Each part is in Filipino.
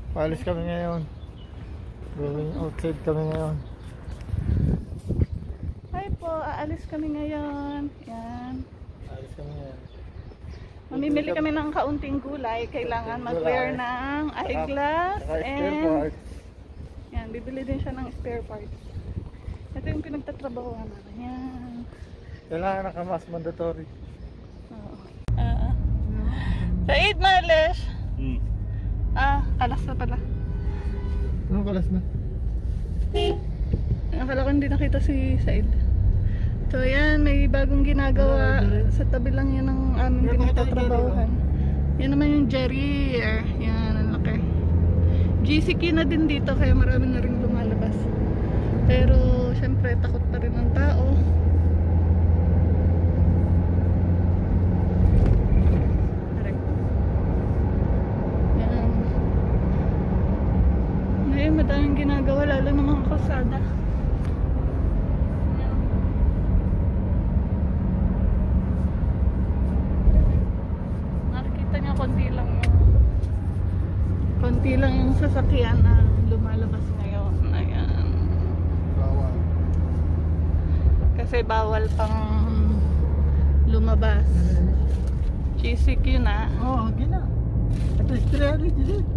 Paalis kami ngayon. Going outside kami ngayon. Hi po, aalis kami ngayon. Yan. Paalis kami ngayon. Mamimili kami ng kaunting gulay. Kailangan mag-wear ng eyeglass. Saka spare And parts. yan, bibili din siya ng spare parts. Ito yung pinagtatrabahoan namin. Yan. Kailangan nakamas mandatory. Oo. Said, Malish! Alas na pala. Anong kalas na? Akala ko hindi nakita si Said. So yan, may bagong ginagawa. Sa tabi lang yan ng aming pinagtatrabahuhan. Yan naman yung Jerry. Yan, ang laki. GCQ na din dito, kaya marami na rin lumalabas. Pero syempre takot pa rin ang tao. Yan. Ngayon madaming ginagawa, lalo ng mga kalsada. Yan. Nakikita niya konti lang yung sasakyan na lumalabas ngayon. Ayan. Bawal. Kasi bawal pang lumabas. GCQ na. Oo, gina. Ito is 300 yun.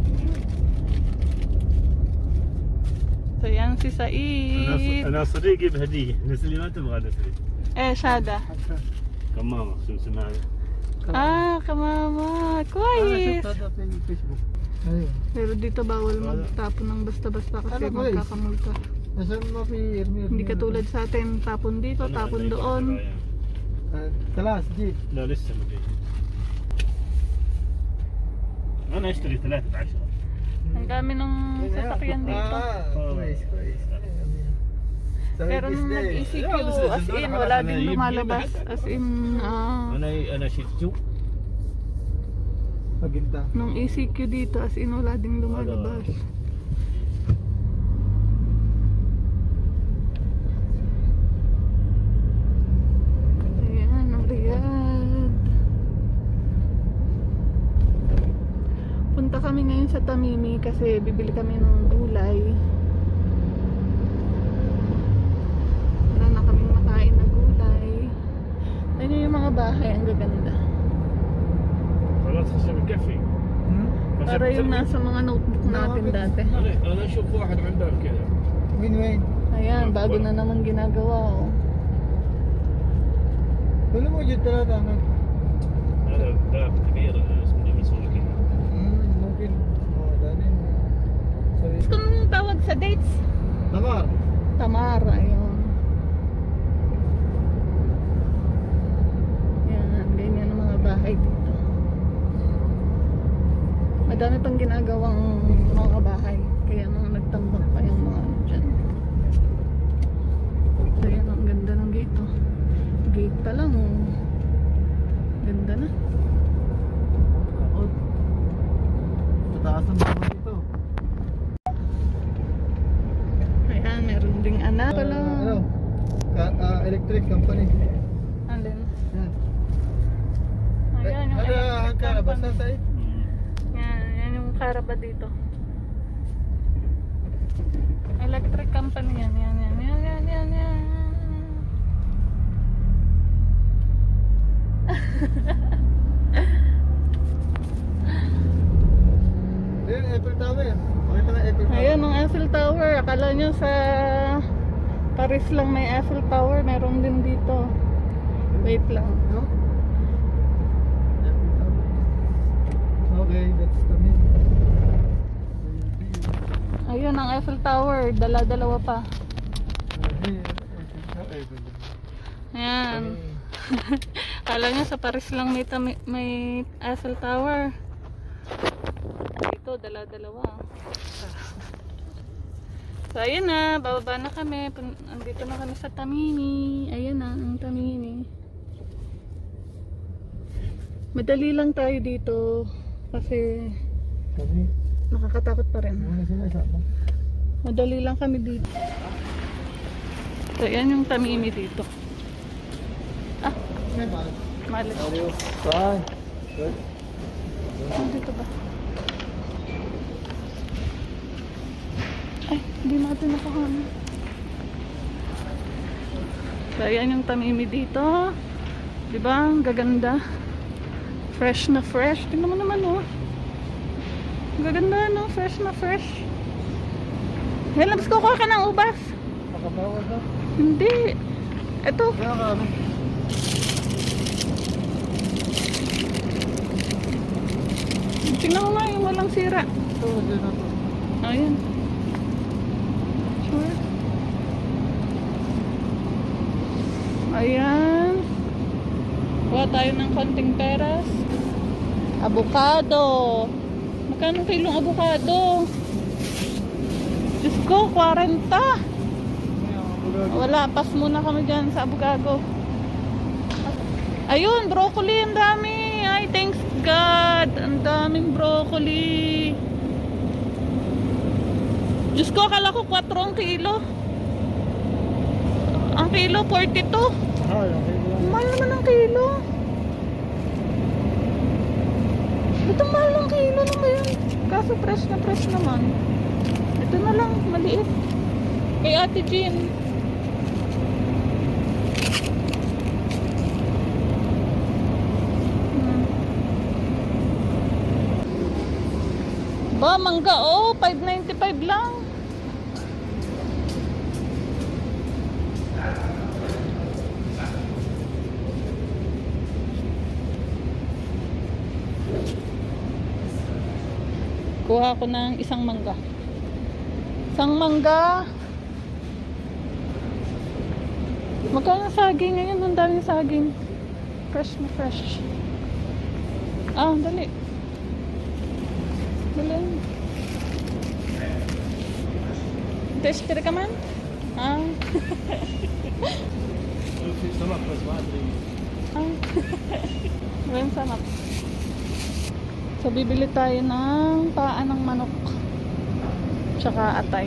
So yan si Said. انا صديقي بهديه الناس اللي ما تبغى نسري Shada. كمامه شو اسمها Kamama. Kwais. Facebook. Ayun. Pero dito bawal magtapon ng basta-basta kasi Ano, boys? magkakamulta. Nasaan mo Hindi katulad sa atin, tapon dito, tapon doon. Talas, jeep. لا لسه ما فيه انا اشتري 3 ب10 Ang dami ng sasakyan dito. Quiz. Pero nung nag-ECQ, as in, wala din lumalabas. As in, انا شفته Paginta. nung ECQ dito, as in, wala din lumalabas. Ayan, ang Riyadh. Punta kami ngayon sa Tamimi kasi bibili kami ng gulay. Wala na kaming makain na gulay. Ayun yung mga bahay, ang gaganda. خلاص هسه بكفي Para yung nasa mga notebook natin dati. انا اشوف واحد عنده كذا Win-win. Ayan, bago na naman ginagawa, oh. Wala mo dyan talaga. هذا باب كبير اسمه مسؤول كذا Mungkin. Dali. Sorry. Kung tawag sa dates? Tamar. Tamar, ayun. Yan, ganyan ang mga bahay dito. Madami pang ginagawang mga bahay. Kaya mga nagtambak pa yung mga ano dyan. So yan, ang ganda ng gate, oh. Gate pa lang, oh. Ganda na. Kaot. Mataas ang mga dito. Ayan, meron ding anak. Ano? Electric company. Alin? Yan. Ayan, yung Ada electric hangkara basta company. tayo. Yan yung karaba dito. Electric company yan. Yan. Yan, Eiffel Tower. Pakita na Eiffel Tower. Ayan ang Eiffel Tower. Akala nyo sa Paris lang may Eiffel Tower. Meron din dito. Wait lang. No? Eiffel Tower. Okay, that's the main. Ayun ang Eiffel Tower. Dala-dalawa pa. Ayan. Akala nyo sa Paris lang may Eiffel Tower. Dito, dala-dalawa. So, ayun na. Bababa na kami. Andito na kami sa Tamimi. Ayan na, ang Tamimi. Madali lang tayo dito. Kasi Kami, nakakatakot pa rin. muna sila sa ako. Madali lang kami dito. So, yan yung Tamimi dito. Ah, Okay, bye. malit. Bye. Good. Dito ba? Hindi natin nakahanap. So, ayan yung tamimi dito. Diba? Ang gaganda. Fresh na fresh. Tingnan mo naman, oh. Ang gaganda, no? Fresh na fresh. Hey, labas ko ka ng ubas. Makabawal na. Hindi. Ito. Kaya ka ano? Tingnan mo nga yung walang sira. Ito, hindi na to. Ayan. Sure. Ayan. Kuha tayo ng konting peras. Avocado. Magkano kilong avocado? Diyos ko, 40. Wala, pass muna kami dyan sa avocado. Ayun, broccoli, ang dami. Ay, thanks God. Ang daming broccoli. Diyos ko, akala ko 4 ang kilo. Ang kilo, 42. Ah, okay. Mahal naman ang kilo. Ito mahal ang kilo naman yun. Kaso fresh na fresh naman. Ito na lang, maliit. Kay Ate Jean. Ba, mangga, oh, 5.95 lang. Kuha ko ng isang mangga. Isang mangga. Magkano saging ngayon? Ang daming saging. Fresh na fresh. Ah, dali. Dali. Tester ka man? Ah. سمك بس ما ادري. Ah. Maraming salamat. So, bibili tayo ng paa ng manok. Tsaka atay.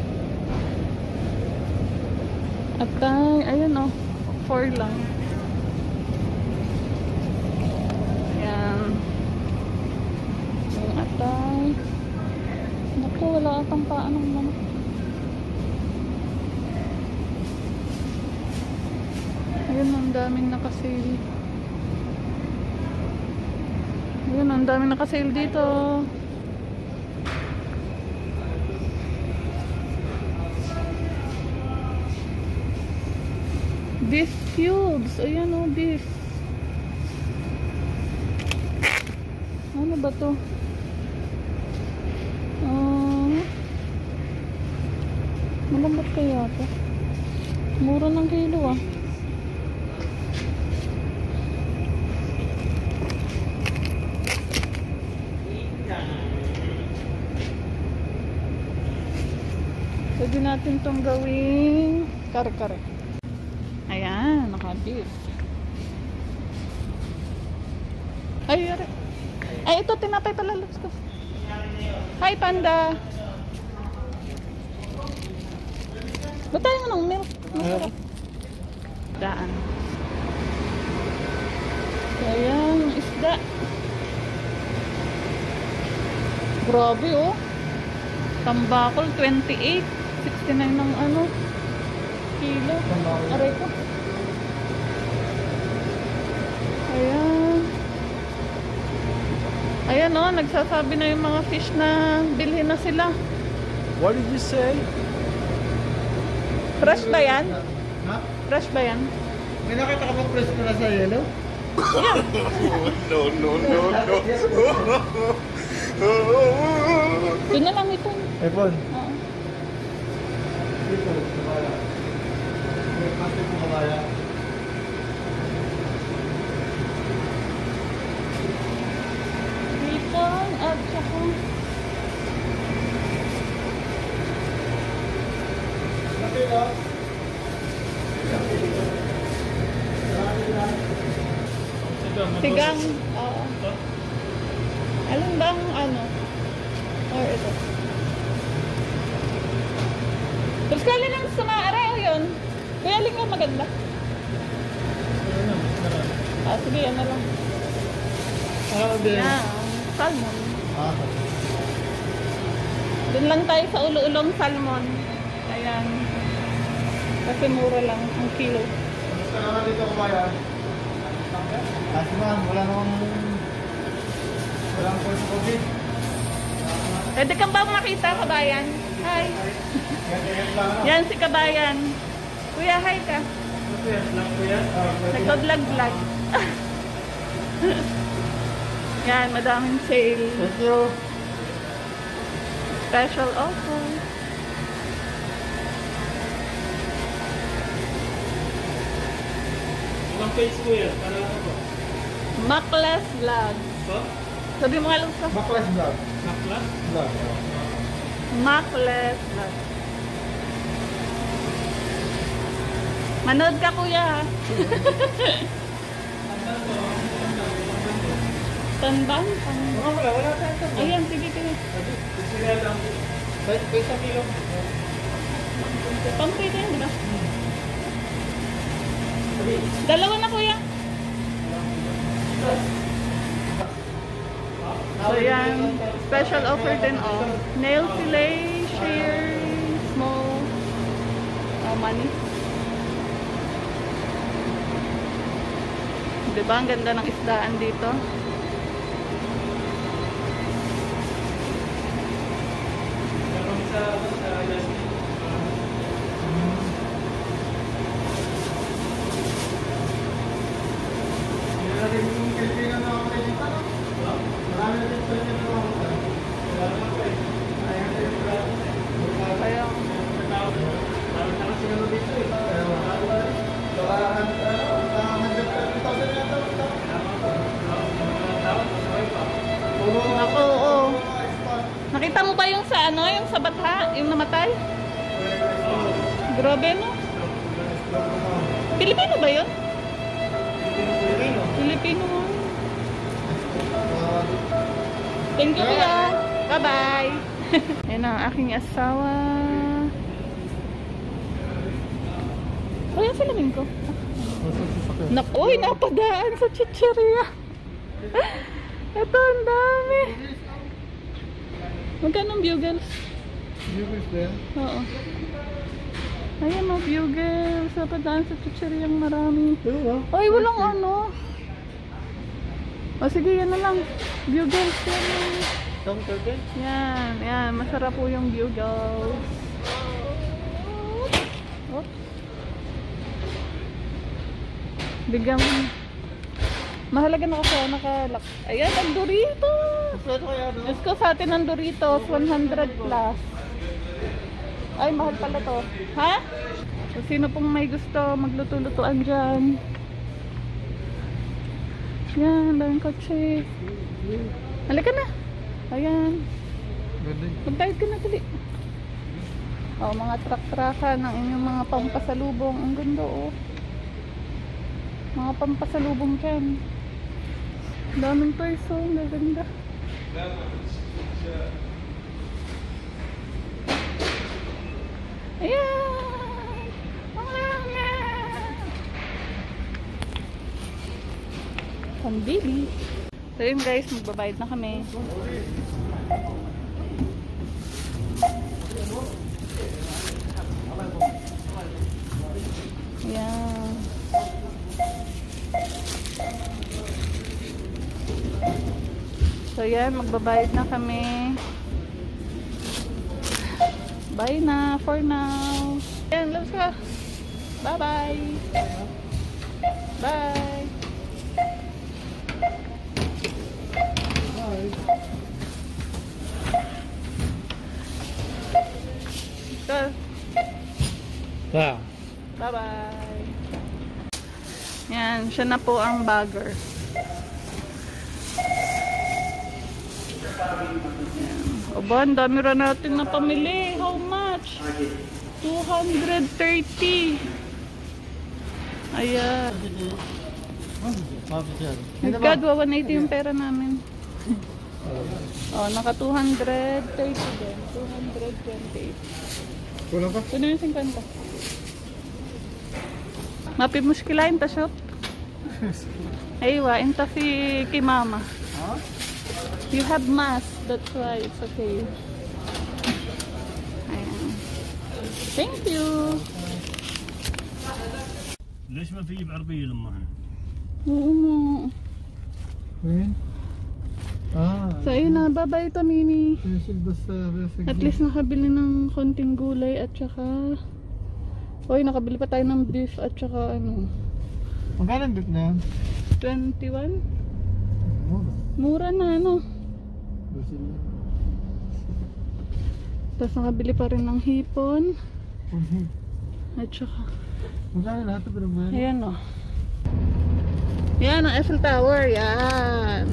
Atay, ayun oh. 4 lang. Ayan. Yung atay. Naku, wala atang paa ng manok. Ayun, ang daming nakasale. Ayun, ang daming nakasale dito. Beef cubes. Ayan o, beef. Ano ba to? Malambot kaya to? Mura ng kilo ah. Pwede natin itong gawing kare-kare. Ayan, naka-beef. Ay, yari. Ay, ito, tinapay pala. Let's go. Hi, Panda. Ba't tayo nga ng milk? Masarap. Daan. Ayan, isda. Grabe, oh. Tambakol, 28. 69 ng ano kilo. Aray ko. Ayan. Ayan o, nagsasabi na yung mga fish na bilhin na sila. What did you say? Fresh ba yan? Ha? Fresh ba yan? May nakita ka bang press ko na sa yellow? Yeah. Doon na lang ito. Epon. Oo. Ito, kabaya. May plastic mo kabaya. Hipon at saka Nakita? tigang. Oo. Alin bang ano? Or ito. Tapos kali lang sa maaari o yun. Kuya, alin nga maganda. Ah, sige, yan na lang. Ah, din. Yan, salmon. Ah, Doon lang tayo sa ulo-ulong salmon. Ayan. Kasi mura lang ang kilo. Gusto naman dito kumayan. Kasi ma'am, walang po sa COVID. Pwede kang ba makita, kabayan? Hi. Yan si kabayan. Kuya, hi ka. Nagpa-vlog-vlog. Yan, madaming sale. Thank you. Special offer. Ilang page ko yan? Para ano po? Maklas Vlog. So? Sabi mo nga lang sa Maklas vlog. Nakla? Vlog. Maklas Vlog. Manood ka, kuya. Tanban? Wala tayo. Ayan, sige, sige. Sige lang. Isang kilo. Pamprito yan, di ba? Dalawa na, kuya. So, yan. Special offer din, oh. Nail fillet, shear, small, money. Diba? Ang ganda ng isdaan dito. Meron sa Jasmine. Marami yung kaibigan na ako dito. Marami na dito niya na ako. Kaya, ako, oo. Nakita mo ba yung sa ano, yung sa bata, yung namatay? Grabe, no? Pilipino ba yun? Pilipino. Thank you, kuya. Bye-bye. Yan ang aking asawa. Oh, yan salamin ko. Nakoy, napadaan sa chicheria. Ito, ang dami. Magkano ang bugles? Bugles din? Oo. Ayan o, bugles. Napadaan sa chicheria ang marami. Ay, walang ano. O sige, yan na lang. Bugles yan. Yan, yan. Masarap po yung bugles. Oops. Bigyan mo. Mahalaga na ako, nakalak. Ayan, ang Doritos. Diyos ko, sa atin ang Doritos, 100 plus. Ay, mahal pala to. Ha? So, sino pong may gusto magluto-lutuan dyan? Yan, daming kotse. Halika na. Ayan. Mag-dive ka na dali. Oh, mga truck-truckan ng inyong mga pampasalubong. Ang ganda, oh. Mga pampasalubong dyan. Daming perso. Ang ganda. Ayan! Ang langit! Pambili. So yun guys, magbabayad na kami. Ayan. So yan, magbabayad na kami. Bye na for now. Ayan, let's go. Bye bye. Bye. Go. Yeah. Bye bye. Yan, siya na po ang bagger. Aba, ang dami rin natin na pamili. How much? 230. Ayan. Nagkadwa 180 yung pera namin. Oh, naka 230 din. 228. Kulang ka? Kuno yung 50. Mapi muskilain ta shop. Aywa, inta si mama. Huh? You have mask, that's why it's okay. Ayan. Thank you. ليش ما في بعربية لأمها؟ Oo nga. Ayun. So ayun na, bye-bye Tamini. Resil basta resil. At least nakabili ng konting gulay at saka nakabili pa tayo ng beef at saka Magkano ang beef na yan? 21? Mura. Mura na Resil yan. Tapos nakabili pa rin ng hipon Mhm. at saka Magkano lahat ito pero man? ayan yan ang Eiffel Tower, yan.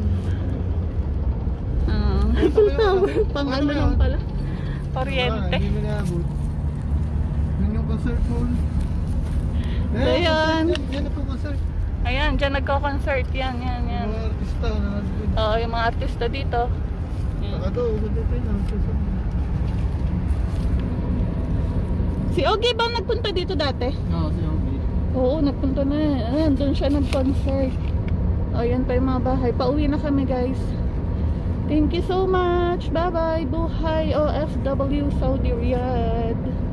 Eiffel Tower, pang ano lang pala, Oriente. Hindi mo naabot. Yun yung concert hall. So, yan. Yan ang concert. Ayan, dyan nagko-concert, yan. Mga artista na nandun. Oo, yung mga artista dito. Yan. Saka to, dito yun. Si Ogie ba nagpunta dito dati? Oo, si Ogie. Oo, nagpunta na. Ayan, doon siya nag-concert. O, yan pa yung mga bahay. Pauwi na kami, guys. Thank you so much. Bye-bye. Buhay OFW Saudi Riyadh.